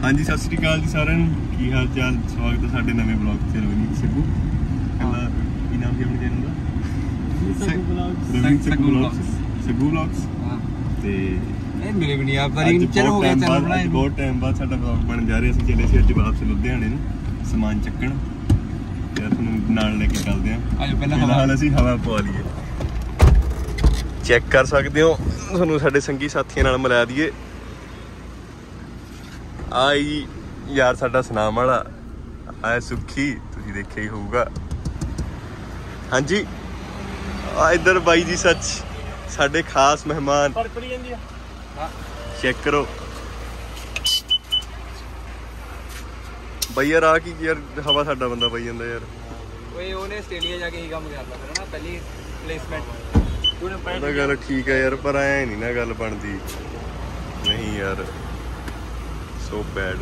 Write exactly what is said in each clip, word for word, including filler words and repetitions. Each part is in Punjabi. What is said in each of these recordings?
हाँ जी सत श्री अकाल जी सारिਆਂ ਨੂੰ ਕੀ ਹਾਲ ਚਾਲ ਸਵਾਗਤ ਹੈ ਸਾਡੇ ਨਵੇਂ ਬਲੌਗ ਤੇ ਰਵਿੰਦਰ ਸਿੱਧੂ ਕਹਿੰਦਾ ਕੀ ਨਾਮ ਕੀ ਆਪਣੇ ਚੈਨਲ ਦਾ ਸਿੱਧੂ ਬਲੌਗਸ ਸਿੱਧੂ ਬਲੌਗਸ ਹਾਂ ਤੇ ਇਹ ਮੇਰੇ ਵੀ ਨਹੀਂ ਆ ਪਰ ਚਿਰ ਹੋ ਗਿਆ ਚੈਨਲ ਬਣਾਏ ਬਹੁਤ ਟਾਈਮ ਬਾਅਦ ਸਾਡਾ ਬਲੌਗ ਬਣ ਜਾ ਰਿਹਾ ਸੀ ਚੱਲੇ ਸੀ ਅੱਜ ਵਾਪਸ ਲੁਧਿਆਣੇ ਨੂੰ ਸਮਾਨ ਚੱਕਣ ਯਾਰ ਤੁਹਾਨੂੰ ਨਾਲ ਲੈ ਕੇ ਚੱਲਦੇ ਆਂ ਅੱਜ ਪਹਿਲਾਂ ਫਿਲਹਾਲ ਅਸੀਂ ਹਵਾ ਪਵਾ ਲਈਏ ਚੈੱਕ ਕਰ ਸਕਦੇ ਹੋ ਤੁਹਾਨੂੰ ਸਾਡੇ ਸੰਗੀ ਸਾਥੀਆਂ ਨਾਲ ਮਿਲਾ ਦਈਏ ਆਈ ਯਾਰ ਸਾਡਾ ਸੁਨਾਮ ਵਾਲਾ ਆਇਆ ਸੁੱਖੀ ਤੁਸੀਂ ਦੇਖਿਆ ਹੀ ਹੋਊਗਾ ਹਾਂਜੀ ਆ ਇੱਧਰ ਬਾਈ ਜੀ ਸੱਚ ਸਾਡੇ ਖਾਸ ਮਹਿਮਾਨ ਚੈੱਕ ਕਰੋ ਬਈ ਯਾਰ ਆ ਕੀ ਯਾਰ ਹਵਾ ਸਾਡਾ ਬੰਦਾ ਪਈ ਜਾਂਦਾ ਯਾਰ ਓਏ ਉਹਨੇ ਆਸਟ੍ਰੇਲੀਆ ਜਾ ਕੇ ਹੀ ਕੰਮ ਕਰਨਾ ਫਿਰ ਨਾ ਪਹਿਲੀ ਪਲੇਸਮੈਂਟ ਉਹਦਾ ਗੱਲ ਠੀਕ ਹੈ ਯਾਰ ਪਰ ਐ ਨਹੀਂ ਨਾ ਗੱਲ ਬਣਦੀ ਨਹੀਂ ਯਾਰ ਸੋ ਬੈਡ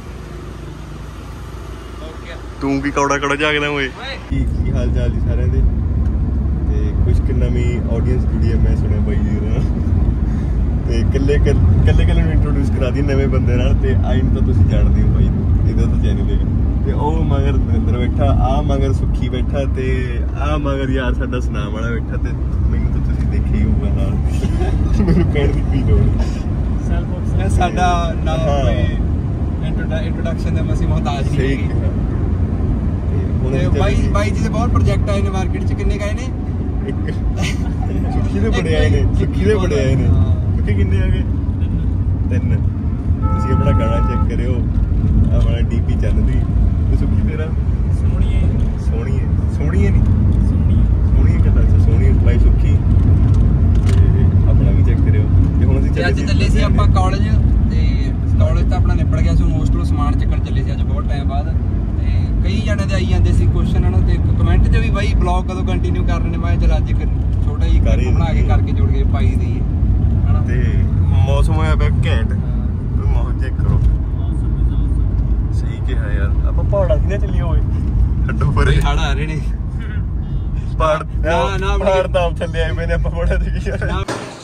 ਤੂੰ ਕੀ ਕੌੜਾ ਕੌੜਾ ਜਾਗਦਾ ਓਏ ਕੀ ਕੀ ਹਾਲ ਚਾਲ ਜੀ ਸਾਰਿਆਂ ਦੇ ਤੇ ਕੁਝ ਕਿ ਨਵੀਂ ਆਡੀਅנס ਜੁੜੀ ਹੈ ਮੈਂ ਸੁਣਿਆ ਬਾਈ ਜੀ ਨਾਲ ਤੇ ਕੱਲੇ ਕੱਲੇ ਕੱਲੇ ਨੂੰ ਇੰਟਰੋਡਿਊਸ ਕਰਾ ਦੀ ਨਵੇਂ ਬੰਦੇ ਨਾਲ ਤੇ ਆਈਨ ਤਾਂ ਤੁਸੀਂ ਜਾਣਦੇ ਹੋ ਬਾਈ ਇਹਦਾ ਤਾਂ ਚੈਨਲ ਹੈ ਤੇ ਉਹ ਮਗਰ ਨਰਿੰਦਰ ਬੈਠਾ ਆ ਮਗਰ ਸੁੱਖੀ ਬੈਠਾ ਤੇ ਆ ਮਗਰ ਯਾਰ ਸਾਡਾ ਸੁਨਾਮ ਵਾਲਾ ਬੈਠਾ ਤੇ ਮੈਨੂੰ ਤਾਂ ਤੁਸੀਂ ਦੇਖਿਆ ਹੀ ਹੋਊਗਾ ਨਾਲ ਮੈਨੂੰ ਕਹਿਣ ਦੀ ਕੀ ਲੋੜ ਸੈਲਫ ਸਾਡਾ ਨਾ ਕੋਈ इंट्रोडक्शन मसी मोहताज नहीं है भाई भाई जी से बहुत प्रोजेक्ट आए ने मार्केट च किन्ने आए ने सुखी दे बड़े आए ने सुखी दे बड़े आए ने सुखी किन्ने आ गए तीन ਤੁਸੀਂ ਆਪਣਾ ਗਾਣਾ ਚੈੱਕ ਕਰਿਓ ਆ ਵਾਲਾ ਡੀਪੀ ਚੱਲਦੀ ਤੇ ਸੁਖੀ ਤੇਰਾ ਸੋਹਣੀ ਹੈ ਸੋਹਣੀ ਹੈ ਸੋਹਣੀ ਹੈ ਨਹੀਂ ਸੋਹਣੀ ਸੋਹਣੀ ਕਿੱਦਾਂ ਅੱਛਾ ਸੋਹਣੀ ਬਾਈ ਸੁਖੀ ਤੇ ਆਪਣਾ ਵੀ ਚੈੱਕ ਕਰਿਓ ਤੇ ਹੁਣ ਅਸੀਂ ਅੱਜ ਚੱਲੇ ਸੀ ਆਪਾਂ ਕਾਲਜ ਤੇ ਕਾਲਜ ਤਾਂ ਆਪਣਾ ਨਿਬੜ ਗਿਆ ਸੀ ਹੋਸਟਲੋਂ ਸਮਾਨ ਚੱਕਣ ਚੱਲੇ ਸੀ ਅੱਜ ਬਹੁਤ ਟਾਈਮ ਬਾਅਦ ਤੇ ਕਈ ਜਣੇ ਦੇ ਆਈ ਜਾਂਦੇ ਸੀ ਕੁਐਸਚਨ ਹਨਾ ਤੇ ਕਮੈਂਟ 'ਚ ਵੀ ਬਾਈ ਬਲੌਗ ਕਦੋਂ ਕੰਟੀਨਿਊ ਕਰ ਰਹੇ ਨੇ ਮੈਂ ਚਲ ਅੱਜ ਛੋਟਾ ਜਿਹੀ ਕਲਿੱਪ ਬਣਾ ਕੇ ਕਰਕੇ ਜੋੜ ਕੇ ਪਾਈ ਦੀ ਹਨਾ ਤੇ ਮੌਸਮ ਹੋਇਆ ਪਿਆ ਘੈਂਟ ਮੌਸਮ ਚੈੱਕ ਕਰੋ ਸਹੀ ਕਿਹਾ ਯਾਰ ਆਪਾਂ ਪਹਾੜਾਂ 'ਤੇ ਨਾ ਚੱਲੀਏ ਓਏ ਹੱਡੋ ਪਰੇ ਹੜ ਆ ਰਹੇ ਨੇ ਪਹਾੜ ਨਾ ਨਾ ਪਹਾੜ ਤਾਂ ਥੱਲੇ ਆਏ ਪਏ ਨੇ ਆਪਾਂ ਪਹਾੜਾਂ 'ਤੇ ਕੀ ਯਾਰ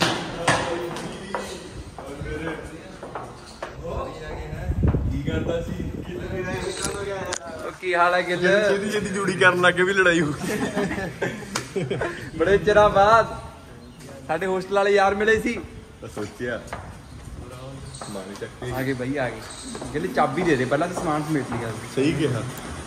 ਕੀ ਹਾਲ ਹੈ ਗਿੱਲ ਛੇਤੀ ਛੇਤੀ ਜੂੜੀ ਕਰਨ ਲੱਗੇ ਵੀ ਲੜਾਈ ਹੋ ਗਈ ਬੜੇ ਚਿਰਾਂ ਬਾਅਦ ਸਾਡੇ ਹੋਸਟਲ ਵਾਲੇ ਯਾਰ ਮਿਲੇ ਸੀ ਸੋਚਿਆ ਆ ਗਏ ਬਈ ਆ ਗਏ ਗਿੱਲ ਚਾਬੀ ਦੇ ਦੇ ਪਹਿਲਾਂ ਤਾਂ ਸਮਾਨ ਸਮੇਟ ਲਿਆ ਸਹੀ ਕਿਹਾ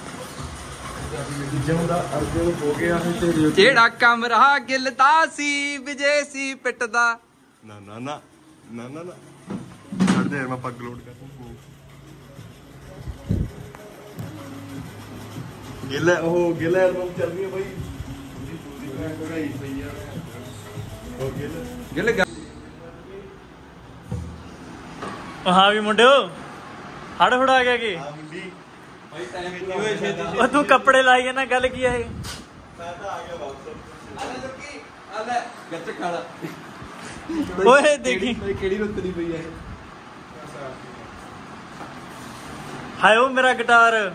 ਹੋ ਗਿਆ ਜਿਹੜਾ ਕਮਰਾ ਗਿੱਲ ਦਾ ਸੀ ਵਿਜੇ ਸੀ ਪਿੱਟਦਾ ਨਾ ਨਾ ਨਾ ਨਾ ਨਾ ਨਾ ਛੱਡ ਦੇ ਮੈਂ ਪੱਗ ਲੋਡ ਕਰ ਗਿੱਲ ਉਹ ਗਿੱਲ ਐਲਬਮ ਚੱਲ ਰਹੀ ਹੈ ਬਾਈ ਪੂਰੀ ਪਈ ਆ ਉਹ ਗਿੱਲ ਗਿੱਲ ਹਾਂ ਵੀ ਮੁੰਡਿਓ ਹੜ ਹੜ ਆ ਗਿਆ ਕਿ ਹਾਂ ਮੁੰਡੀ ਬਾਈ ਟਾਈਮ ਪੂਰਾ ਹੋਇਆ ਛੇਤੀ ਉਹ ਤੂੰ ਕੱਪੜੇ ਲਾਈ ਜਾਂਦਾ ਗੱਲ ਕੀ ਆ ਇਹ ਮੈਂ ਤਾਂ ਆ ਗਿਆ ਵਾਪਸ ਆ ਲੈ ਸੁੱਕੀ ਆ ਲੈ ਗੱਚ ਖਾਲਾ ਓਏ ਦੇਖੀ ਕਿਹੜੀ ਰੁੱਤ ਦੀ ਪਈ ਆ ਇਹ ਹਾਏ ਉਹ ਮੇਰਾ ਗਿਟਾਰ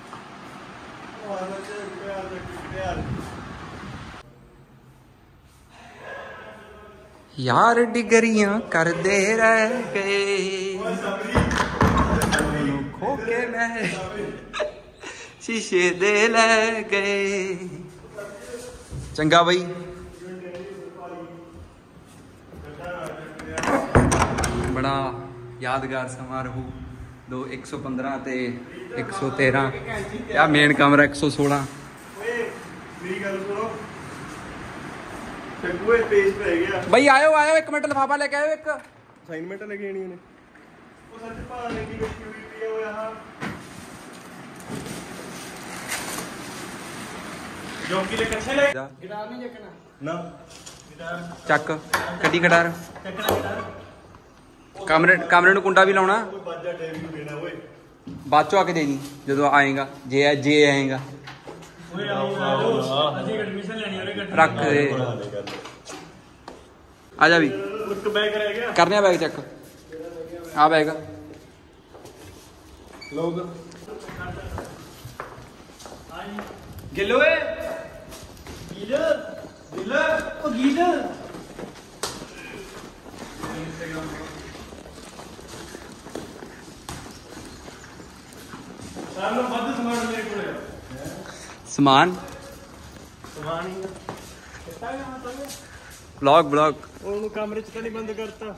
यार डिगरियां करदे रह गए खो के मैं शीशे दे ले गए चंगा बई बड़ा यादगार समारोह दो एक सौ पंद्रह ते एक सौ तेरह या मेन कमरा एक सौ सोलह भाई आयो आयो एक मिनट लिफाफा लेके आयो एक असाइनमेंट लेके आनी ने ਉਹ ਸੱਚ ਭਾਣੇ ਦੀ ਬੈਠੀ ਹੋਈ ਪਈ ਆ ਉਹ ਆਹ ਜੋਕੀ ਲੈ ਕੱਛੇ ਲੈ ਗਿਟਾਰ ਨਹੀਂ ਚੱਕਣਾ ਨਾ ਗਿਟਾਰ ਚੱਕ ਕੱਢੀ ਗਿਟਾਰ ਚੱਕਣਾ ਗਿਟਾਰ ਕਮਰੇ ਕਮਰੇ ਨੂੰ ਕੁੰਡਾ ਵੀ ਲਾਉਣਾ ਕੋਈ ਬਾਜਾ ਟੇਪ ਨੂੰ ਦੇਣਾ ਓਏ ਬਾਅਦ ਚੋਂ ਆ ਕੇ ਦੇ ਦੀ ਜਦੋਂ ਆਏਗਾ ਜੇ ਜੇ ਆਏਗਾ ਓਏ ਆਓ ਆਓ ਅਸੀਂ ਐਡਮਿਸ਼ਨ ਲੈਣੀ ਉਹਨੇ ਰੱਖ ਦੇ ਆ ਜਾ ਵੀ ਇੱਕ ਬੈਗ ਰਹਿ ਗਿਆ ਕਰਨੇ ਆ ਬੈਗ ਚੈੱਕ ਆ ਬੈਗ ਲੋਗ ਗਿੱਲ ਓਏ ਗਿੱਲ ਗਿੱਲ ਉਹ ਗਿੱਲ ਸਾਨੂੰ ਵੱਧ ਸਮਾਨ ਮੇਰੇ ਕੋਲੇ ਆ ਸਮਾਨ ਸਮਾਨ ਹੀ ਕਿੱਤਾ ਗਿਆ ਮਤਲਬ ਵਲੌਗ ਵਲੌਗ ਉਹਨੂੰ ਕਮਰੇ 'ਚ ਤਾਂ ਨਹੀਂ ਬੰਦ ਕਰਤਾ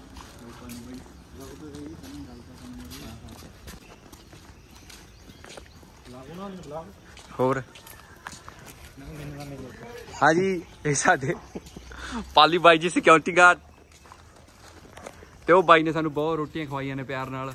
ਹੋਰ ਹਾਂਜੀ ਇਹ ਸਾਡੇ ਪਾਲੀ ਬਾਈ ਜੀ ਸਿਕਿਉਰਿਟੀ ਗਾਰਡ ਤੇ ਉਹ ਬਾਈ ਨੇ ਸਾਨੂੰ ਬਹੁਤ ਰੋਟੀਆਂ ਖਵਾਈਆਂ ਨੇ ਪਿਆਰ ਨਾਲ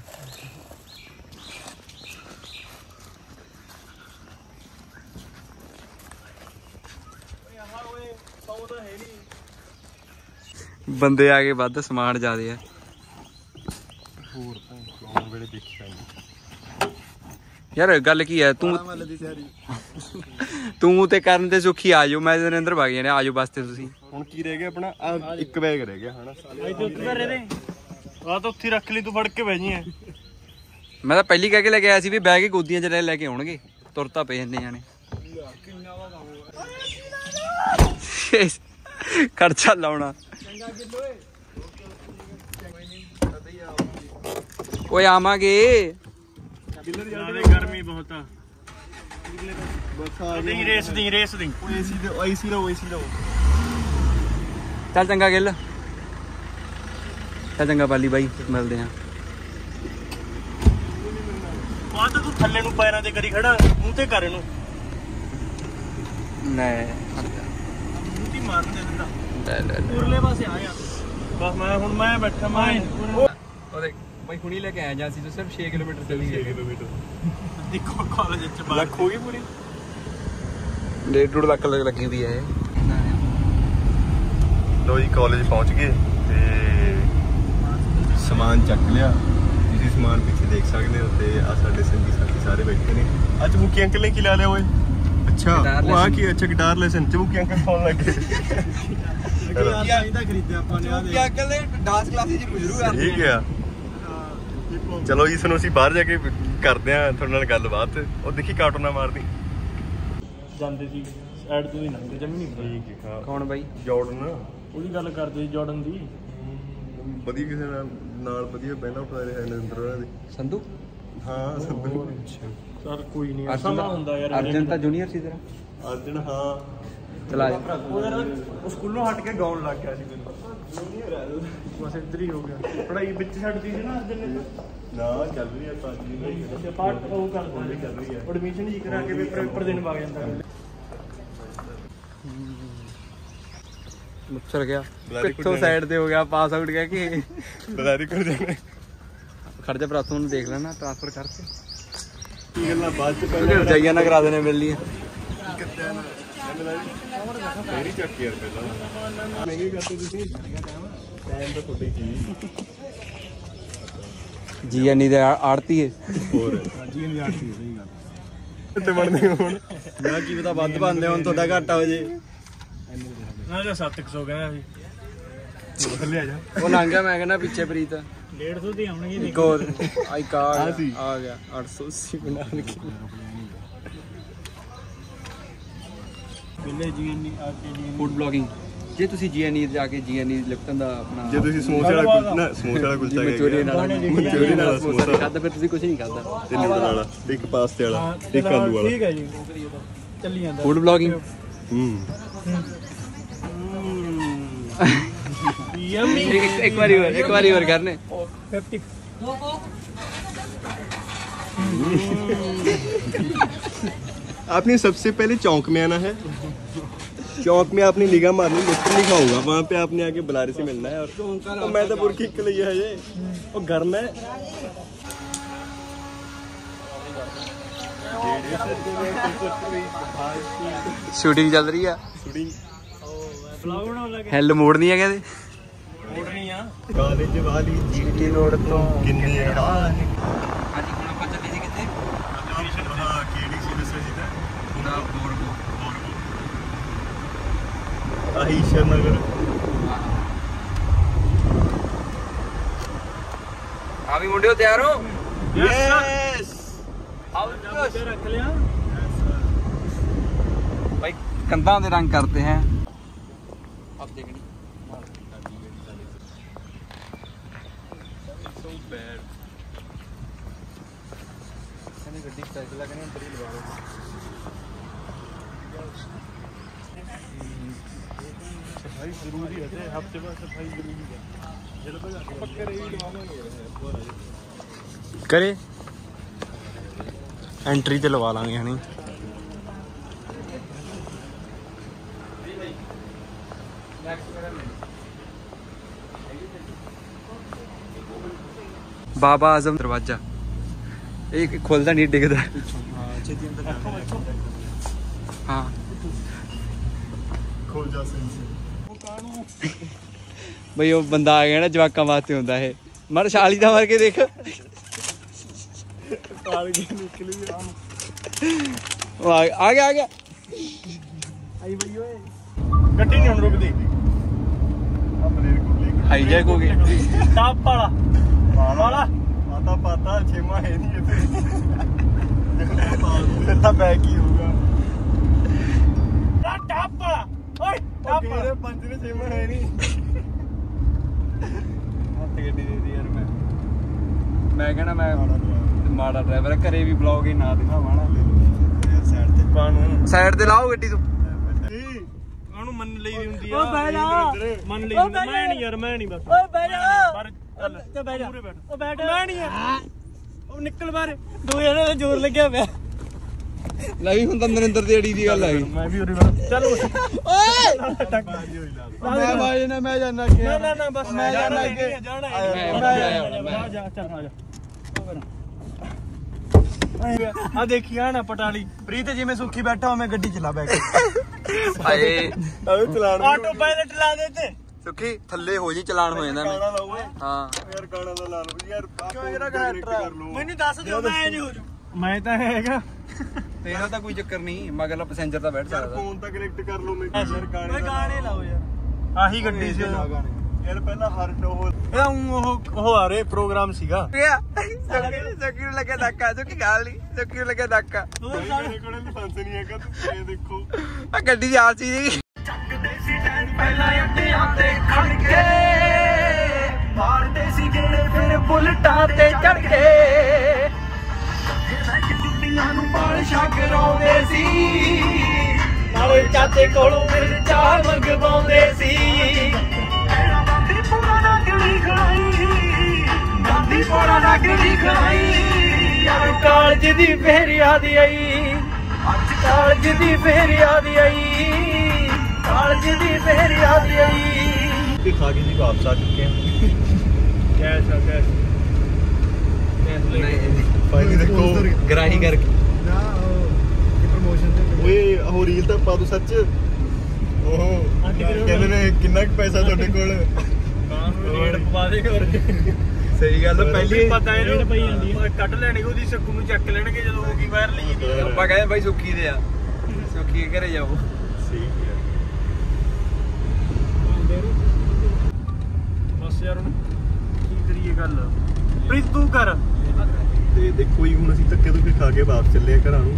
ਬੰਦੇ ਆ ਗਏ ਵੱਧ ਸਮਾਨ ਜ਼ਿਆਦੇ ਆ ਹੋਰ ਤਾਂ ਵੇਲੇ ਦੇਖਿਆ ਯਾਰ ਗੱਲ ਕੀ ਹੈ ਤੂੰ ਤੂੰ ਤੇ ਕਰਨ ਤੇ ਸੁਖੀ ਆ ਜਾਓ ਮੈਂ ਨਰਿੰਦਰ ਭਾਗ ਜਾਣੇ ਆ ਜਾਓ ਬਸ ਤੇ ਤੁਸੀਂ ਹੁਣ ਕੀ ਰਹਿ ਗਿਆ ਆਪਣਾ ਆਹ ਇੱਕ ਬੈਗ ਰਹਿ ਗਿਆ ਹਨਾ ਆ ਤਾਂ ਉੱਥੇ ਰੱਖ ਲਈ ਤੂੰ ਫੜ ਕੇ ਬਹਿ ਜੀ ਮੈਂ ਤਾਂ ਪਹਿਲੀ ਕਹਿ ਕੇ ਲੈ ਕੇ ਆਇਆ ਸੀ ਵੀ ਬੈਗ ਹੀ ਗੋਦੀਆਂ 'ਚ ਲੈ ਕੇ ਆਉਣਗੇ ਤੁਰਤਾ ਪਏ ਇੰਨੇ ਜਾਣੇ ਖਰਚਾ ਲਾਉਣਾ ਓਏ ਆਵਾਂਗੇ ਗਰਮੀ ਬਹੁਤ ਆ ਬਸ ਆ ਨਹੀਂ ਰੇਸ ਦੀ ਰੇਸ ਦੀ ਏਸੀ ਦੇ ਏਸੀ ਲਓ ਏਸੀ ਲਓ ਚੱਲ ਚੰਗਾ ਗਿੱਲ ਚੱਲ ਚੰਗਾ ਪਾਲੀ ਬਾਈ ਮਿਲਦੇ ਹਾਂ ਬਾਅਦ ਤੂੰ ਥੱਲੇ ਨੂੰ ਪੈਰਾਂ ਤੇ ਕਰੀ ਖੜਾ ਮੂੰਹ ਤੇ ਕਰ ਇਹਨੂੰ ਲੈ ਮੂੰਹ ਤੇ ਮਾਰਨ ਦੇ ਦਿੰਦਾ ਲੈ ਲੈ ਉਰਲੇ ਪਾਸੇ ਆ ਯਾਰ ਬਸ ਮੈਂ ਹੁਣ ਮੈਂ ਬੈਠਾ ਮੈਂ ਉਹਦੇ ਬਾਈ ਹੁਣੀ ਲੈ ਕੇ ਆਇਆ ਜਾਂ ਸੀ ਤੂੰ ਸਿਰਫ ਛੇ ਕਿਲੋਮੀਟਰ ਚੱਲੀ ਗਏ ਦੇਖੋ ਕਾਲਜ ਵਿੱਚ ਬਾਹਰ ਲੱਖ ਹੋ ਗਈ ਪੂਰੀ ਡੇਢ ਡੂਢ ਲੱਖ ਲੱਗੀ ਹੋਈ ਹੈ ਲੋ ਜੀ ਕਾਲਜ ਪਹੁੰਚ ਗਏ ਤੇ ਸਮਾਨ ਚੱਕ ਲਿਆ ਤੁਸੀਂ ਸਮਾਨ ਪਿੱਛੇ ਦੇਖ ਸਕਦੇ ਹੋ ਤੇ ਆ ਸਾਡੇ ਸੰਗੀ ਸਾਥੀ ਸਾਰੇ ਬੈਠੇ ਨੇ ਅੱਜ ਮੁਖੀ ਅੰਕਲ ਨੇ ਕੀ ਲਾ ਲਿਆ ਓਏ ਅੱਛਾ ਉਹ ਆ ਕੀ ਅੱਛਾ ਗਿਟਾਰ ਲੈਸਨ ਚ ਮੁਖੀ ਅੰਕਲ ਫੋਨ ਲੱਗੇ ਚਾਹੀਦਾ ਖਰੀਦਿਆ ਆਪਾਂ ਨੇ ਆ ਦੇ ਅੰਕਲ ਨੇ ਡਾਂਸ ਕਲਾਸਿਸ ਚ ਪੁਜਰੂ ਯਾਰ ਠੀਕ ਆ ਚਲੋ ਜੀ ਸਾਨੂੰ ਅਸੀਂ ਬਾਹਰ ਜਾ ਕੇ ਕਰਦੇ ਆ ਤੁਹਾਡੇ ਨਾਲ ਗੱਲਬਾਤ ਉਹ ਦੇਖੀ ਕਾਰਟੂਨਾਂ ਮਾਰਦੀ ਜਾਂਦੇ ਸੀ ਐਡ ਤੋਂ ਹੀ ਲੰਘਦੇ ਜਮੀ ਨਹੀਂ ਠੀਕ ਹੈ ਕੌਣ ਬਾਈ ਜੌਰਡਨ ਉਹਦੀ ਗੱਲ ਕਰਦੇ ਸੀ ਜਾਰਡਨ ਦੀ ਵਧੀਆ ਕਿਸੇ ਨਾਲ ਨਾਲ ਵਧੀਆ ਪਹਿਲਾਂ ਉਠਾ ਰਿਹਾ ਨਰਿੰਦਰ ਉਹਨਾਂ ਦੇ ਸੰਧੂ ਹਾਂ ਸੰਧੂ ਸਰ ਕੋਈ ਨਹੀਂ ਸਮਾਂ ਹੁੰਦਾ ਯਾਰ ਅਰਜਨ ਤਾਂ ਜੂਨੀਅਰ ਸੀ ਤੇਰਾ ਅਰਜਨ ਹਾਂ ਚਲਾ ਜਾ ਉਹ ਯਾਰ ਉਹ ਸਕੂਲੋਂ ਹਟ ਕੇ ਗਾਉਣ ਲੱਗ ਗਿਆ ਸੀ ਮੈਨੂੰ ਬਸ ਇੱਧਰ ਹੀ ਹੋ ਗਿਆ ਪੜਾਈ ਵਿੱਚ ਛੱਡਦੀ ਸੀ ਨਾ ਅਰਜਨ ਨੇ ਨਾ ਚੱਲ ਰਹੀ ਆ ਪਾਜੀ ਨਹੀਂ ਅੱਛਾ ਪਾਰਟ ਉਹ ਕਰਦਾ ਚੱਲ ਰਹੀ ਆ ਐਡਮਿਸ਼ਨ ਜੀ ਕਰਾ ਕੇ ਪੇਪਰ ਪੇਪਰ ਦੇਣ ਵਗ ਜਾਂਦਾ ਮੁੱਛਰ ਗਿਆ ਕਿੱਥੋਂ ਸਾਈਡ ਤੇ ਹੋ ਗਿਆ ਪਾਸ ਆਊਟ ਕਹਿ ਕੇ ਬਲਾਰੀ ਕਰ ਜਾਣੇ ਖਰਚਾ ਪ੍ਰਾਤੋਂ ਨੂੰ ਦੇਖ ਲੈਣਾ ਟ੍ਰਾਂਸਫਰ ਕਰਕੇ ਕੀ ਗੱਲਾਂ ਬਾਅਦ ਚ ਉਹਦੇ ਰਜਾਈਆਂ ਨਾ ਕਰਾ ਦੇਣੇ ਮਿਲ ਲਈ ਮੇਰੀ ਚੱਕੀ ਯਾਰ ਪਹਿਲਾਂ ਮਹਿੰਗੀ ਕਰਦੇ ਤੁਸੀਂ ਟਾਈਮ ਤਾਂ ਤੁਹਾਡੀ ਚੀਜ਼ ਜੀ ਐਨੀ ਦੇ ਆੜਤੀ ਹੈ ਹੋਰ ਜੀ ਨਹੀਂ ਆਤੀ ਸਹੀ ਗੱਲ ਤੇ ਬਣਦੇ ਹੁਣ ਮੈਂ ਕੀ ਪਤਾ ਵੱਧ ਪਾਉਂਦੇ ਹੁਣ ਤੁਹਾਡਾ ਘਾਟਾ ਹੋ ਜੇ ਨਾ ਜਾਂ ਸੱਤ ਸੌ ਕਹਿੰਦਾ ਸੀ ਥੱਲੇ ਆ ਜਾ ਉਹ ਲੰਘ ਗਿਆ ਮੈਂ ਕਹਿੰਦਾ ਪਿੱਛੇ ਪ੍ਰੀਤ ਡੇਢ ਸੌ ਦੀ ਆਉਣਗੇ ਇੱਕ ਹੋਰ ਆਈ ਕਾਰਡ ਆ ਗਿਆ ਅੱਠ ਸੌ ਅੱਸੀ ਬਣਾ ਕੇ ਪਹਿਲੇ ਜੀ ਨਹੀਂ ਆ ਕੇ ਜੀ ਫੂਡ ਬਲੌਗਿੰਗ ਜੇ ਤੁਸੀਂ ਜੀਐਨਈ ਜਾ ਕੇ ਜੀਐਨਈ ਲਿਪਟਨ ਦਾ ਆਪਣਾ ਜੇ ਤੁਸੀਂ ਸਮੋਸੇ ਵਾਲਾ ਕੁਲਚਾ ਨਾ ਸਮੋਸੇ ਵਾਲਾ ਕੁਲਚਾ ਮਚੂਰੀ ਨਾਲ ਮਚੂਰੀ ਨਾਲ ਸਮੋਸਾ ਖਾਦਾ ਫਿਰ ਤੁਸੀਂ ਕੁਝ ਨਹੀਂ ਖਾਦਾ ਤੇ ਨਿਊਡਲ ਵਾਲਾ ਇੱਕ ਪਾਸਤੇ ਵਾਲਾ ਇੱਕ ਆਲੂ ਵਾਲਾ ਠੀਕ ਹੈ ਜੀ ਚੱਲੀ ਜਾਂਦਾ ਫੂਡ ਬਲੌਗਿੰਗ ਹੂੰ ਯਮੀ ਇੱਕ ਇੱਕ ਵਾਰੀ ਹੋਰ ਇੱਕ ਵਾਰੀ ਹੋਰ ਕਰਨੇ ਪਚਪਨ आपने सबसे पहले चौक में आना है चौक में आपने निगाह मारनी लिफ्ट नहीं खाऊंगा वहाँ पे आपने आके बुलारे से मिलना है और तो मैं तो बुरकी के लिए है ये और घर में ਸ਼ੂਟਿੰਗ ਚੱਲ ਰਹੀ ਆ शूटिंग ਬਲੌਗ ਬਣਾਉਣ ਲੱਗੇ ਹੈਲ ਮੋੜ ਨਹੀਂ ਆ ਕਹਿੰਦੇ ਮੋੜ ਨਹੀਂ ਆ कॉलेज वाली ਜੀਟੀ ਰੋਡ ਤੋਂ किन्नी ਹਾਂਜੀ ਹੁਣ ਆਪਾਂ ਚੱਲੇ ਸੀ ਕਿੱਥੇ हाँ केडी सी दस जी था ਪੂਰਾ ਬੋਰਗੋ आही ईश्वर ਆ ਵੀ ਮੁੰਡਿਓ ਤਿਆਰ ਹੋ यस ਆਓ ਤੇ ਰੱਖ ਲਿਆ भाई कंधा दे रंग करते हैं अब देखनी so bad ਦੀ ਗੱਡੀ ਸਪੈਸ਼ਲ ਆ ਕਹਿੰਦੇ ਅੰਦਰ ਹੀ ਲਵਾ ਲਓ सफाई जरूरी है हफ्ते बाद सफाई जरूरी है पक्के रही करे एंट्री ते लवा लांगे हनी बाबा आजम दरवाजा एक खोलता नहीं डिगदा हाँ खोल जा सही से ਬਈ ਉਹ ਬੰਦਾ ਆ ਗਿਆ ਨਾ ਜਵਾਕਾਂ ਵਾਸਤੇ ਹੁੰਦਾ ਇਹ ਮਰ ਛਾਲੀ ਦਾ ਮਾਰ ਕੇ ਦੇਖ काल के निकली आम ਉਹ ਆ ਆ ਗਿਆ ਆ ਗਿਆ आई भाई ओए गड्डी नहीं रुक दी अपने को लेके ਹਾਈਜੈਕ ਹੋ ਗਿਆ टॉप वाला वाला आता पाता छेमा है नहीं तेरा बैग ही होगा टॉप वाला ओए टॉप वाला पंच ने छेमा है नहीं ਹੱਥ ਗੱਡੀ ਦੇ ਦੀ ਯਾਰ ਮੈਂ ਮੈਂ ਕਹਿਣਾ ਮੈਂ ਮਾੜਾ ਡਰਾਈਵਰ ਘਰੇ ਵੀ ਬਲੌਗ ਹੀ ਨਾ ਦਿਖਾਵਾਂ ਨਾ ਸਾਈਡ ਤੇ ਕਾਨੂੰ ਸਾਈਡ ਤੇ ਲਾਓ ਗੱਡੀ ਤੂੰ ਕਾਨੂੰ ਮੰਨ ਲਈ ਦੀ ਹੁੰਦੀ ਆ ਓ ਬਹਿ ਜਾ ਮੰਨ ਲਈ ਹੁੰਦੀ ਮੈਂ ਨਹੀਂ ਯਾਰ ਮੈਂ ਨਹੀਂ ਬਸ ਓਏ ਬਹਿ ਜਾ ਪਰ ਚੱਲ ਤੇ ਬਹਿ ਜਾ ਪੂਰੇ ਬੈਠ ਓ ਬੈਠ ਮੈਂ ਨਹੀਂ ਯਾਰ ਉਹ ਨਿਕਲ ਬਾਹਰ ਦੋ ਜਣੇ ਦਾ ਜ਼ੋਰ ਲੱਗਿਆ ਪਿਆ ਲਈ ਹੁਣ ਤਾਂ ਨਰਿੰਦਰ ਦੀ ਅੜੀ ਦੀ ਗੱਲ ਆ ਗਈ ਮੈਂ ਵੀ ਉਰੇ ਬਾਹਰ ਚੱਲ ਓਏ ਮੈਂ ਬਾਈ ਨੇ ਮੈਂ ਜਾਣਾ ਨਾ ਨਾ ਨਾ ਬਸ ਮੈਂ ਜਾਣਾ ਅੱਗੇ। ਜਾਣਾ ਮੈਂ- ਮੈਂ ਮੈਂ- ਆ ਜਾ ਚੱਲ ਆ ਜਾ ਆ ਦੇਖਿਆ ਨਾ ਪਟਾਲੀ ਪ੍ਰੀਤ ਜਿਵੇਂ ਸੁੱਖੀ ਬੈਠਾ ਮੈਂ ਗੱਡੀ ਚਲਾ ਬੈਠ ਹਾਏ ਆਵੇ ਚਲਾਣ ਆਟੋ ਪਾਇਲਟ ਲਾ ਦੇ ਤੇ ਸੁੱਖੀ ਥੱਲੇ ਹੋ ਜੀ ਚਲਾਨ ਹੋ ਜਾਂਦਾ ਗਾਣਾ ਮੈਂ ਲਾਓ ਓਏ ਹਾਂ ਯਾਰ ਗਾਣਾ ਦਾ ਲਾ ਲਓ ਯਾਰ ਕਿਉਂ ਜਿਹੜਾ ਕਨੈਕਟਰ ਆ? ਮੈਨੂੰ ਦੱਸ ਦਿਓ ਮੈਂ ਨਹੀਂ ਹੋ ਜੂ ਮੈਂ ਤਾਂ ਹੈਗਾ ਤੇਰਾ ਤਾਂ ਕੋਈ ਚੱਕਰ ਨਹੀਂ ਮਗਰਲਾ ਪੈਸੇਂਜਰ ਤਾਂ ਬੈਠ ਯਾਰ ਸਕਦਾ ਫੋਨ ਤਾਂ ਕਨੈਕਟ ਕਰ ਲਓ ਮੈਂ ਯਾਰ ਗਾਣੇ ਓਏ ਦਾ ਗਾਣੇ ਲਾਓ ਯਾਰ ਆਹੀ ਗੱਡੀ ਸੀ ਯਾਰ ਪਹਿਲਾਂ ਹਰ ਉਹ ਇਹਦਾ ਊਂ ਉਹ ਉਹ ਆ ਰਹੇ ਪ੍ਰੋਗਰਾਮ ਸੀਗਾ ਸੁੱਕੀ ਸੁੱਕੀ ਨੂੰ ਲੱਗਿਆ ਧੱਕਾ ਸੁੱਕੀ ਗੱਲ ਨਹੀਂ ਸੁੱਕੀ ਨੂੰ ਲੱਗਿਆ ਧੱਕਾ ਹੋਰ ਮੇਰੇ ਕੋਲ ਲਾਇਸੈਂਸ ਨਹੀਂ ਹੈਗਾ ਤੁਸੀਂ ਇਹ ਦੇਖੋ ਆ ਗੱਡੀ ਦੀ ਆਰਸੀ ਜੀ ਪਹਿਲਾਂ ਅੱਡਿਆਂ ਤੇ ਖੜ ਕੇ ਮਾਰਦੇ ਸੀ ਗੇੜੇ ਫਿਰ ਬੁਲਟਾਂ ਤੇ ਚੜ ਕੇ ਜੁੱਤੀਆਂ ਨੂੰ ਪਾਲਿਸ਼ਾਂ ਕਰਾਉਂਦੇ ਸੀ ਨਾਲੇ ਚਾਚੇ ਕੋਲੋਂ ਮੇਰੇ ਚਾਹ ਮੰਗਵਾਉਂਦੇ ਸੀ ਮੇਰਾ ਗਾਂਧੀ ਪੂਰਾ ਨਗਰੀ ਖਾਈ ਗਾਂਧੀ ਪੂਰਾ ਨਗਰੀ ਖਾਈ ਯਾਰ ਕਾਲਜ ਦੀ ਫੇਰ ਯਾਦ ਆਈ ਅੱਜ ਕਾਲਜ ਦੀ ਫੇਰ ਯਾਦ ਆਈ ਕਾਲਜ ਦੀ ਫੇਰ ਯਾਦ ਆਈ ਤੇ ਖਾ ਕੇ ਜੀ ਵਾਪਸ ਆ ਚੁੱਕੇ ਹਾਂ ਕੈਸ਼ ਆ ਕੈਸ਼ ਕੈਸ਼ ਲੈ ਕੇ ਫਾਈਨਲੀ ਦੇਖੋ ਗਰਾਹੀ ਕਰਕੇ ਨਾ ਉਹ ਪ੍ਰਮੋਸ਼ਨ ਤੇ ਓਏ ਉਹ ਰੀਲ ਤਾਂ ਪਾ ਦੋ ਸੱਚ ਉਹ ਕਹਿੰਦੇ ਨੇ ਕਿੰਨਾ ਕੁ ਪੈਸਾ ਤੁਹਾਡੇ ਕੋਲ ਰੇਡ ਪਵਾ ਦੇ ਹੋਰ ਸਹੀ ਗੱਲ ਪਹਿਲੀ ਪਤਾ ਇਹਨੂੰ ਪਈ ਜਾਂਦੀ ਹੈ ਕੱਢ ਲੈਣਗੇ ਉਹਦੀ ਸ਼ੱਕੂ ਨੂੰ ਚੱਕ ਲੈਣਗੇ ਜਦੋਂ ਹੋ ਗਈ ਵਾਇਰਲ ਹੀ ਨਹੀਂ ਆਪਾਂ ਕਹਿੰਦੇ ਬਾਈ ਸੁੱਖੀ ਦੇ ਆ ਸੁੱਖੀ ਦੇ ਘਰੇ ਜਾਓ ਸਹੀ ਹੈ ਬਸ ਯਾਰ ਹੁਣ ਕੀ ਕਰੀਏ ਗੱਲ ਪ੍ਰੀਤ ਤੂੰ ਕਰ ਤੇ ਦੇਖੋ ਜੀ ਹੁਣ ਅਸੀਂ ਧੱਕੇ ਧੁੱਕੇ ਖਾ ਕੇ ਵਾਪਸ ਚੱਲੇ ਆ ਘਰਾਂ ਨੂੰ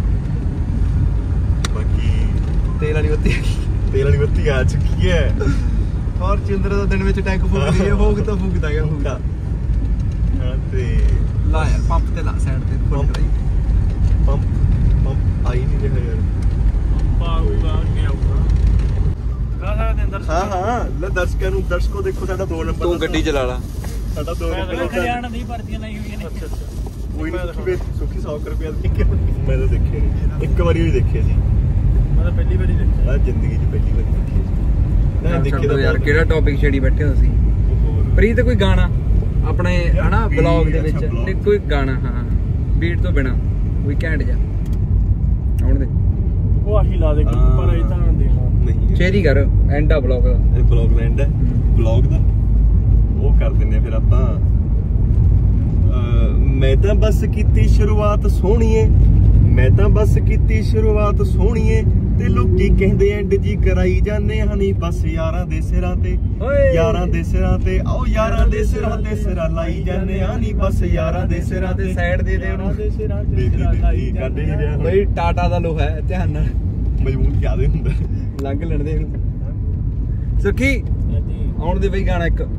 ਬਾਕੀ ਤੇਲ ਵਾਲੀ ਬੱਤੀ ਤੇਲ ਵਾਲੀ ਬੱਤੀ ਆ ਚੁੱਕੀ ਹੈ ਫੋਰਚੂਨਰ ਦਾ ਦਿਨ ਵਿੱਚ ਟੈਂਕ ਫੂਕਦੀ ਹੈ ਫੂਕ ਤਾਂ ਫੂਕਦਾ ਗਿਆ ਹਾਂ ਤੇ ਲਾ ਯਾਰ ਪੰਪ ਤੇ ਲਾ ਸਾਈਡ ਤੇ ਫੁੱਲ ਕਰਾਈ ਪੰਪ ਪੰਪ ਆਈ ਨਹੀਂ ਰਿਹਾ ਯਾਰ ਪਾਊਗਾ ਅੱਗੇ ਆਊਗਾ ਗਾ ਸਕਦੇ ਅੰਦਰ ਹਾਂ ਹਾਂ ਲੈ ਦਰਸ਼ਕਾਂ ਨੂੰ ਦਰਸ਼ਕੋ ਦੇਖੋ ਸਾਡਾ ਦੋ ਨੰਬਰ ਤੂੰ ਗੱਡੀ ਚਲਾ ਲਾ ਸਾਡਾ ਦੋ ਨੰਬਰ ਦਾ ਹਰਿਆਣਾ ਦੀ ਭਰਤੀਆਂ ਲਾਈ ਹੋਈਆਂ ਨੇ ਅੱਛਾ ਅੱਛਾ ਕੋਈ ਨਹੀਂ ਸੁੱਖੀ ਸੁੱਖੀ ਸੌ ਰੁਪਏ ਦੇਖਿਆ ਮੈਂ ਤਾਂ ਦੇਖਿਆ ਨਹੀਂ ਇੱਕ ਵਾਰੀ ਵੀ ਦੇਖਿਆ ਸੀ ਮੈਂ ਤਾਂ ਪਹਿਲੀ ਵਾਰੀ ਦੇਖਿਆ ਆ ਜ਼ਿੰਦਗੀ 'ਚ ਪਹਿਲੀ ਵਾਰੀ ਦੇਖਿਆ ਸੀ ਨਾ ਦੇਖੇ ਛੱਡੋ ਤਾਂ ਯਾਰ ਕਿਹੜਾ ਟੌਪਿਕ ਛੇੜੀ ਬੈਠੇ ਹੋ ਤੁਸੀਂ ਹੋਰ। ਪ੍ਰੀਤ ਕੋਈ ਗਾਣਾ ਆਪਣੇ ਹਨਾ beat, ਬਲੌਗ ਦੇ ਅੱਛਾ, ਵਿੱਚ vlog। ਨਹੀਂ ਕੋਈ ਗਾਣਾ ਹਾਂ ਬੀਟ ਤੋਂ ਬਿਨਾ ਕੋਈ ਘੈਂਟ ਜਾ ਆਉਣ ਦੇ ਉਹ ਆਹੀ ਲਾ ਦੇ ਹਾਂ। ਪਰ ਇਹ ਤਾਂ ਦੇ ਨਹੀਂ ਚੇਰੀ ਕਰ ਐਂਡ ਆ ਬਲੌਗ ਦਾ ਇਹ ਬਲੌਗ ਲੈਂਡ ਹੈ ਬਲੌਗ ਦਾ ਉਹ ਕਰ ਦਿੰਨੇ ਫਿਰ ਆਪਾਂ ਅਹ, ਮੈਂ ਤਾਂ ਬਸ ਕੀਤੀ ਸ਼ੁਰੂਆਤ ਸੋਹਣੀਏ ਮੈਂ ਤਾਂ ਬਸ ਕੀਤੀ ਸ਼ੁਰੂਆਤ ਸੋਹਣੀਏ ਤੇ ਲੋਕੀ ਕਹਿੰਦੇ ਐਂਡ ਜੀ ਕਰਾਈ ਜਾਂਦੇ ਹਨੀ ਬਸ ਯਾਰਾਂ ਦੇ ਸਿਰਾਂ ਤੇ ਓਏ। ਯਾਰਾਂ ਦੇ ਸਿਰਾਂ ਤੇ ਆਓ ਯਾਰਾਂ ਦੇ ਸਿਰਾਂ ਤੇ ਸਿਰਾਂ ਲਾਈ ਜਾਂਦੇ ਹਨੀ ਬਸ ਯਾਰਾਂ ਦੇ ਸਿਰਾਂ ਤੇ ਸਾਈਡ ਦੇ ਦੇ ਉਹਨੂੰ ਦੇ ਸਿਰਾਂ ਦੇ ਤੇ ਦੇ ਸਿਰਾਂ ਦੇ ਲਾਈ ਕੱਢ ਹੀ ਰਿਹਾ ਹੁਣ। ਬਈ ਟਾਟਾ ਦਾ ਲੋਹਾ ਹੈ ਧਿਆਨ ਨਾਲ ਮਜ਼ਬੂਤ ਜ਼ਿਆਦਾ ਹੁੰਦਾ ਲੰਘ ਲੈਣ ਦੇ ਇਹਨੂੰ ਸੁੱਖੀ ਆਉਣ ਦੇ ਬਈ ਗਾਣਾ ਇੱਕ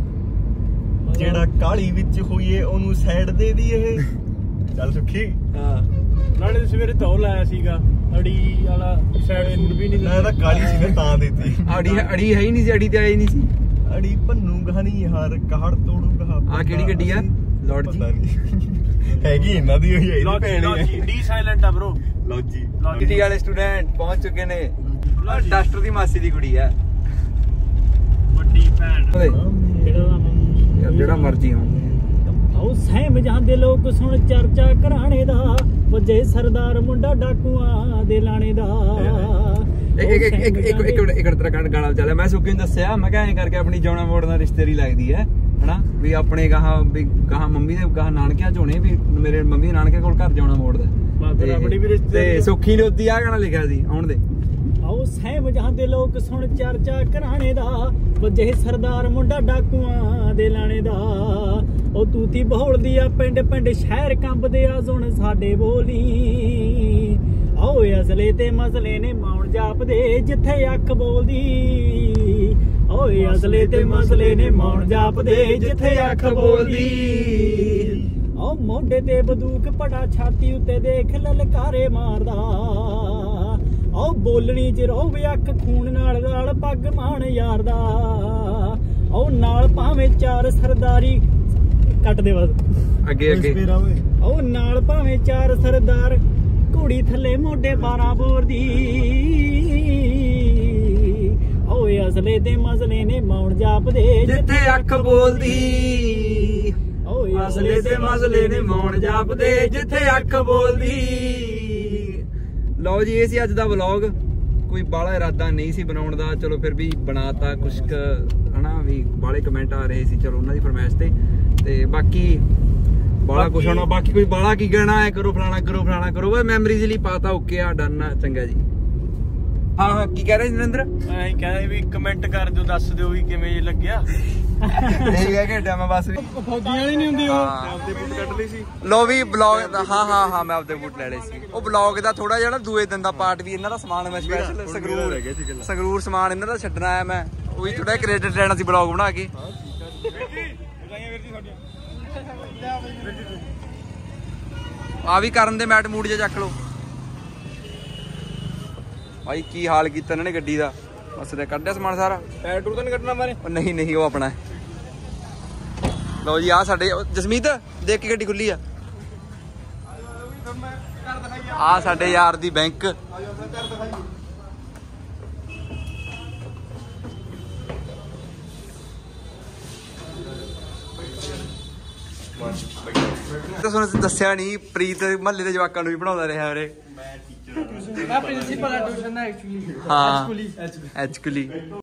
ਜਿਹੜਾ ਕਾਲੀ ਵਿੱਚ ਹੋਈਏ ਉਹਨੂੰ ਸਾਈਡ ਦੇ ਦੀ ਇਹ ਚੱਲ ਸੁੱਖੀ ਹਾਂ ਨਾਲੇ ਸਵੇਰੇ ਧੋ ਲਾਇਆ ਸੀਗਾ ਅੜੀ ਵਾਲਾ ਸਾਈਡ ਫੂਡ ਵੀ ਨਹੀਂ ਮੈਂ ਤਾਂ ਕਾਲੀ ਸੀ ਨਾ ਤਾਂ ਦਿੱਤੀ ਅੜੀ ਅੜੀ ਹੈ ਹੀ ਨਹੀਂ ਸੀ, ਅੜੀ ਤੇ ਆਈ ਨਹੀਂ ਸੀ। ਅੜੀ ਭੰਨੂ ਕਹਾਣੀ ਯਾਰ ਕਹੜ ਤੋੜੂ ਕਹਾ ਆ ਕਿਹੜੀ ਗੱਡੀ ਆ? ਲੋਡ ਜੀ ਪਤਾ ਨਹੀਂ ਹੈਗੀ ਇਹਨਾਂ ਦੀ ਹੋਈ ਇਹਦੀ ਭੈਣ ਲੌਜੀ ਡੀ ਸਾਇਲੈਂਟ ਆ ਬ్రో। ਲੌਜੀ ਟੀ ਵਾਲੇ ਸਟੂਡੈਂਟ ਪਹੁੰਚ ਚੁੱਕੇ ਨੇ। ਡਸਟਰ ਦੀ ਮਾਸੀ ਦੀ ਕੁੜੀ ਆ ਵੱਡੀ ਭੈਣ ਓਏ ਕਿਹੜਾ ਦਾ ਯਾਰ ਜਿਹੜਾ ਮਰਜੀ ਹੋਣ। ਆਓ ਸਹਿਮ ਜਾਂਦੇ ਲੋਕ ਸੁਣ ਚਰਚਾ ਘਰਾਣੇ ਦਾ, ਵੱਜੇ ਸਰਦਾਰ ਮੁੰਡਾ ਡਾਕੂਆਂ ਦੇ ਲਾਣੇ ਦਾ। ਇੱਕ ਇੱਕ ਇੱਕ ਇੱਕ ਇੱਕ ਇੱਕ ਤਰ੍ਹਾਂ ਗਾਣਾ ਚੱਲਿਆ। ਮੈਂ ਸੁੱਕੀ ਨੂੰ ਦੱਸਿਆ, ਮੈਂ ਕਿਹਾ ਐਂ ਕਰਕੇ ਆਪਣੀ ਜੌਣਾ ਮੋੜ ਨਾਲ ਰਿਸ਼ਤੇਦਾਰੀ ਲੱਗਦੀ ਹੈ ਹਨਾ, ਵੀ ਆਪਣੇ ਗਾਹਾਂ ਵੀ ਗਾਹਾਂ ਮੰਮੀ ਦੇ ਗਾਹਾਂ ਨਾਨਕਿਆਂ ਚ ਹੋਣੇ, ਵੀ ਮੇਰੇ ਮੰਮੀ ਦੇ ਨਾਨਕੇ ਕੋਲ ਘਰ ਜਾਉਣਾ ਮੋੜਦਾ। ਆਪਣੀ ਵੀ ਰਿਸ਼ਤੇਦਾਰੀ ਤੇ ਸੁੱਖੀ ਨੇ ਉੱਦੀ ਆ ਗਾਣਾ ਲਿਖਿਆ ਸੀ ਆਉਣ ਦੇ। ਆਓ ਸਹਿਮ ਜਾਂਦੇ ਲੋਕ ਸੁਣ ਚਰਚਾ ਘਰਾਣੇ ਦਾ, ਵੱਜੇ ਸਰਦਾਰ ਮੁੰਡਾ ਡਾਕੂਆਂ ਦੇ ਲਾਣੇ ਦਾ। ਉਹ ਤੂਤੀ ਬਹੋਲਦੀ ਆ ਪਿੰਡ ਪਿੰਡ ਸ਼ਹਿਰ ਕੰਬਦੇ ਆ ਸੁਣ ਸਾਡੇ ਬੋਲੀ। ਆਓ ਅਸਲੇ ਤੇ ਮਸਲੇ ਨੇ ਮਾਉਣ ਜਾਪਦੇ ਜਿੱਥੇ ਅੱਖ ਬੋਲਦੀ। ਓਏ ਅਸਲੇ ਤੇ ਮਸਲੇ ਨੇ ਮਾਉਣ ਜਾਪਦੇ ਜਿੱਥੇ ਅੱਖ ਬੋਲਦੀ। ਓ ਮੋਢੇ ਤੇ ਬੰਦੂਕ ਪੜਾ ਛਾਤੀ ਉੱਤੇ ਦੇਖ ਲਲਕਾਰੇ ਮਾਰਦਾ। ਓ ਬੋਲਣੀ ਚ ਰੋਬ ਅੱਖ ਖੂਨ ਨਾਲ ਨਾਲ ਪੱਗ ਮਾਣ ਯਾਰ ਦਾ। ਓ ਨਾਲ ਭਾਵੇਂ ਚਾਰ ਸਰਦਾਰੀ ਕੱਟ ਦੇ ਬਸ ਅੱਗੇ ਅੱਗੇ ਓ ਨਾਲ ਭਾਵੇਂ ਚਾਰ ਸਰਦਾਰ ਘੋੜੀ ਥੱਲੇ ਮੋਢੇ ਬਾਰਾਂ ਬੋਰ ਦੀ। ਓਏ ਅਸਲੇ ਤੇ ਮਸਲੇ ਨੇ ਮਾਉਣ ਜਾਪਦੇ ਜਿੱਥੇ ਅੱਖ ਬੋਲਦੀ। ਓਏ ਅਸਲੇ ਤੇ ਮਸਲੇ ਨੇ ਮਾਉਣ ਜਾਪਦੇ ਜਿੱਥੇ ਅੱਖ ਬੋਲਦੀ। ਲਓ ਜੀ ਇਹ ਸੀ ਅੱਜ ਦਾ ਵਲੌਗ। ਕੋਈ ਬਾਹਲਾ ਇਰਾਦਾ ਨਹੀਂ ਸੀ ਬਣਾਉਣ ਦਾ, ਚਲੋ ਫਿਰ ਵੀ ਬਣਾਤਾ ਕੁਛ ਕੁ ਹਨਾ, ਵੀ ਬਾਹਲੇ ਕਮੈਂਟ ਆ ਰਹੇ ਸੀ, ਚਲੋ ਉਹਨਾਂ ਦੀ ਫਰਮਾਇਸ਼ ਤੇ। ਤੇ ਬਾਕੀ ਬਾਲਾ ਕੁਛ ਹੋਣਾ, ਬਾਕੀ ਕੋਈ ਬਾਲਾ ਕੀ ਕਹਿਣਾ ਹੈ, ਕਰੋ ਫਲਾਣਾ ਕਰੋ ਫਲਾਣਾ ਕਰੋ, ਬਸ ਮੈਮਰੀਜ਼ ਲਈ ਪਾਤਾ ਓਕੇ ਆ ਡਨ ਆ ਚੰਗਾ ਜੀ। ਹਾਂ ਹਾਂ ਕੀ ਕਹਿ ਰਹੇ ਨਰਿੰਦਰ? ਮੈਂ ਹੀ ਕਹਿੰਦਾ ਵੀ ਕਮੈਂਟ ਕਰ ਦਿਓ, ਦੱਸ ਦਿਓ ਵੀ ਕਿਵੇਂ ਜੇ ਲੱਗਿਆ। ਇਹ ਕਹਿ ਕੇ ਹਟਿਆ ਮੈਂ ਬਸ ਵੀ। ਫੌਜੀਆਂ ਵਾਲੀ ਨਹੀਂ ਹੁੰਦੀ ਉਹ ਆਪਦੇ ਬੂਟ ਕੱਢ ਲਈ ਸੀ। ਲੋ ਵੀ ਬਲੌਗ ਦਾ ਹਾਂ ਹਾਂ ਹਾਂ ਮੈਂ ਆਪਦੇ ਬੂਟ ਲੈ ਲਏ ਸੀ। ਉਹ ਬਲੌਗ ਦਾ ਥੋੜਾ ਜਿਹਾ ਨਾ ਦੂਏ ਦਿਨ ਦਾ ਪਾਰਟ ਵੀ ਇਹਨਾਂ ਦਾ ਸਮਾਨ ਮੈਂ ਸਪੈਸ਼ਲ ਸੰਗਰੂਰ ਸੰਗਰੂਰ ਸਮਾਨ ਇਹਨਾਂ ਦਾ ਛੱਡਣਾ ਆਇਆ ਮੈਂ, ਉਹ ਵੀ ਥੋੜਾ ਕ੍ਰੈਡਿਟ ਲੈਣਾ ਸੀ ਬਲੌਗ ਬਣਾ ਕੇ। ਆ ਵੀ ਕਰਨ ਦੇ ਮੈਟ ਮੂਡ ਜਿਹਾ ਚੱਕ ਲੋ ਭਾਈ। ਕੀ ਹਾਲ ਕੀਤਾ ਇਹਨਾਂ ਨੇ ਗੱਡੀ ਦਾ, ਬਸ ਤੇ ਕੱਢਿਆ ਸਮਾਨ ਸਾਰਾ। ਟਾਇਰ ਟੂਰ ਤਾਂ ਨਹੀਂ ਕੱਢਣਾ ਮਾਰੇ? ਨਹੀਂ ਨਹੀਂ ਉਹ ਆਪਣਾ। ਲਓ ਜੀ ਆ ਸਾਡੇ ਜਸਮੀਤ ਦੇਖ ਕੇ ਗੱਡੀ ਖੁੱਲੀ ਆ। ਆ ਸਾਡੇ ਯਾਰ ਦੀ ਬੈਂਕ। ਤੁਹਾਨੂੰ ਦੱਸਿਆ ਨਹੀਂ, ਪ੍ਰੀਤ ਮਹੱਲੇ ਦੇ ਜਵਾਕਾਂ ਨੂੰ ਵੀ ਬਣਾਉਂਦਾ ਰਿਹਾ ਉਰੇ। ਮੈਂ ਪ੍ਰਿੰਸੀਪਲ ਆ ਟਿਊਸ਼ਨ ਦਾ ਐਕਚੁਅਲੀ। ਹਾਂ ਐਕਚੁਅਲੀ